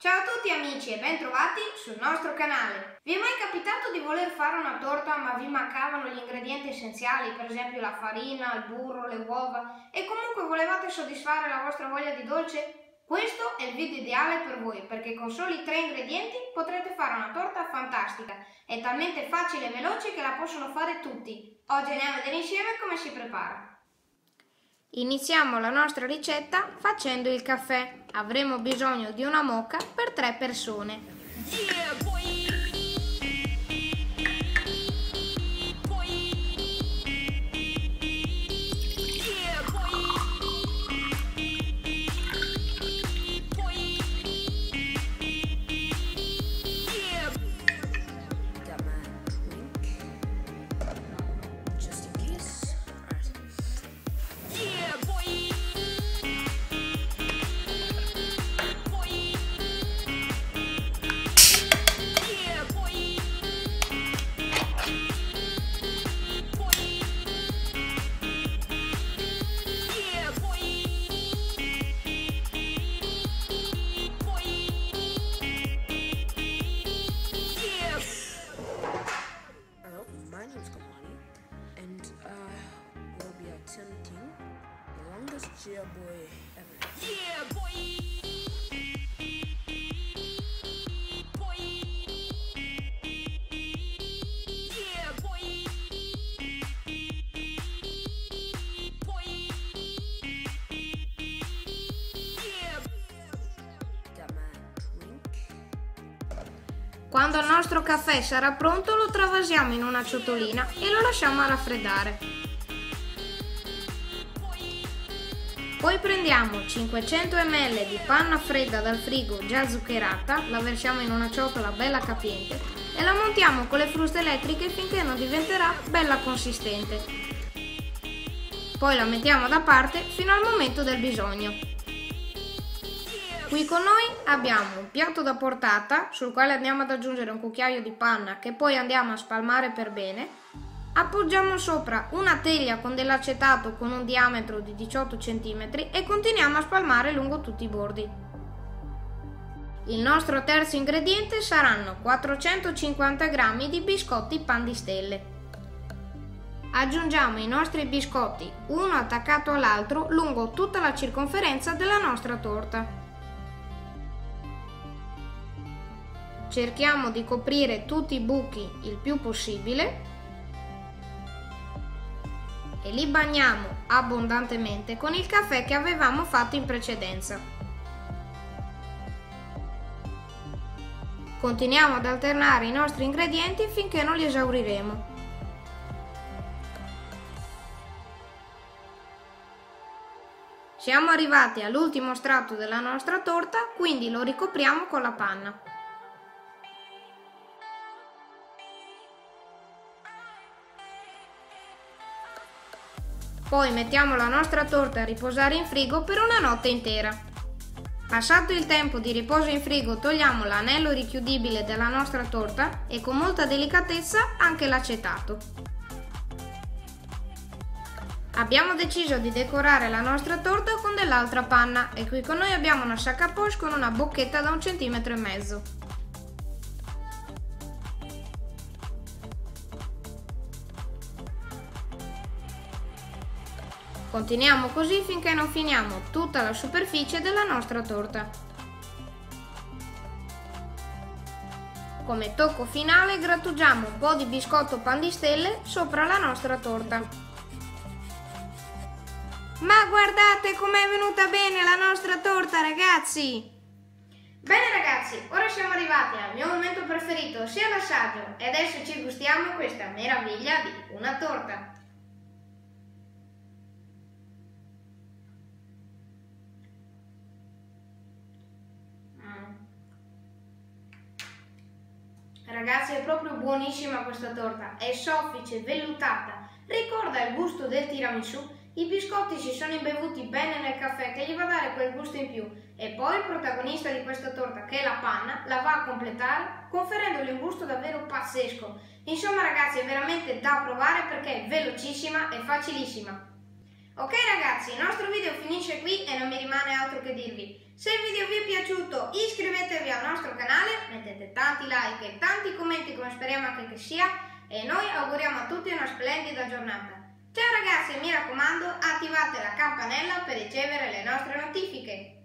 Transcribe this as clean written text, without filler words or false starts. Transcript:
Ciao a tutti amici e bentrovati sul nostro canale. Vi è mai capitato di voler fare una torta ma vi mancavano gli ingredienti essenziali, per esempio la farina, il burro, le uova e comunque volevate soddisfare la vostra voglia di dolce? Questo è il video ideale per voi perché con soli 3 ingredienti potrete fare una torta fantastica. È talmente facile e veloce che la possono fare tutti. Oggi andiamo a vedere insieme come si prepara. Iniziamo la nostra ricetta facendo il caffè. Avremo bisogno di una moka per 3 persone. Yeah, boy. Yeah, boy. Yeah, boy. Quando il nostro caffè sarà pronto lo travasiamo in una ciotolina e lo lasciamo a raffreddare. Poi prendiamo 500 ml di panna fredda dal frigo già zuccherata, la versiamo in una ciotola bella capiente e la montiamo con le fruste elettriche finché non diventerà bella consistente. Poi la mettiamo da parte fino al momento del bisogno. Qui con noi abbiamo un piatto da portata sul quale andiamo ad aggiungere un cucchiaio di panna che poi andiamo a spalmare per bene. Appoggiamo sopra una teglia con dell'acetato con un diametro di 18 cm e continuiamo a spalmare lungo tutti i bordi. Il nostro terzo ingrediente saranno 450 g di biscotti pan di stelle. Aggiungiamo i nostri biscotti uno attaccato all'altro lungo tutta la circonferenza della nostra torta. Cerchiamo di coprire tutti i buchi il più possibile e li bagniamo abbondantemente con il caffè che avevamo fatto in precedenza. Continuiamo ad alternare i nostri ingredienti finché non li esauriremo. Siamo arrivati all'ultimo strato della nostra torta, quindi lo ricopriamo con la panna. Poi mettiamo la nostra torta a riposare in frigo per una notte intera. Passato il tempo di riposo in frigo togliamo l'anello richiudibile della nostra torta e con molta delicatezza anche l'acetato. Abbiamo deciso di decorare la nostra torta con dell'altra panna e qui con noi abbiamo una sac à poche con una bocchetta da 1,5 cm. Continuiamo così finché non finiamo tutta la superficie della nostra torta. Come tocco finale grattugiamo un po' di biscotto pan di stelle sopra la nostra torta. Ma guardate com'è venuta bene la nostra torta, ragazzi! Bene ragazzi, ora siamo arrivati al mio momento preferito, sia l'assaggio, e adesso ci gustiamo questa meraviglia di una torta. Ragazzi, è proprio buonissima questa torta, è soffice, vellutata, ricorda il gusto del tiramisù, i biscotti si sono imbevuti bene nel caffè che gli va a dare quel gusto in più e poi il protagonista di questa torta, che è la panna, la va a completare conferendogli un gusto davvero pazzesco. Insomma ragazzi, è veramente da provare perché è velocissima e facilissima. Ok ragazzi, il nostro video finisce qui e non mi rimane altro che dirvi: se il video vi è piaciuto iscrivetevi al mettete tanti like e tanti commenti come speriamo anche che sia e noi auguriamo a tutti una splendida giornata. Ciao ragazzi e mi raccomando attivate la campanella per ricevere le nostre notifiche.